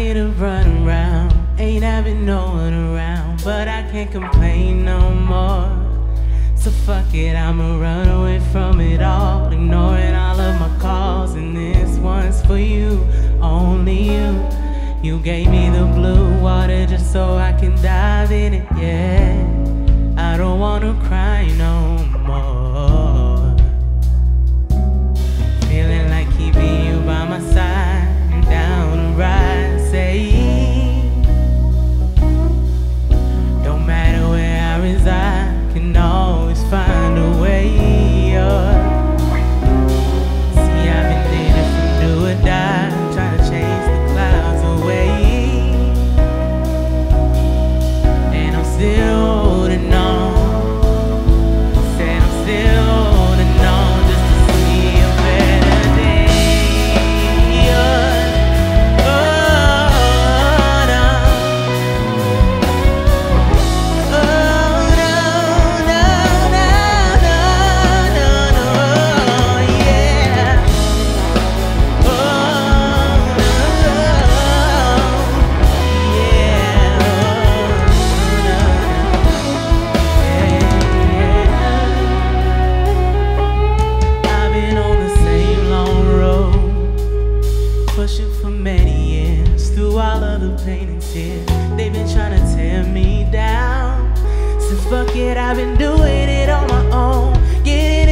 tired of running around, ain't having no one around, but I can't complain no more. So fuck it, I'ma run away from it all, ignoring all of my calls, and this one's for you, only you. You gave me the blue water just so I can dive in it, yeah. I don't wanna cry no more. Feeling like keeping you by my side and down the ride, say don't matter where I reside, can always find a way, see, I've been in it from do or die, trying to chase the clouds away, and I'm still holding on. Said I'm still holding on just to see a better day. Oh, no. Oh, no, no, no, no, no, no, yeah. Oh, no, yeah. I've been on the same long road, pushing for many years, through all of the pain and tears. They've been trying to tear me down, so fuck it, I've been doing it on my own, getting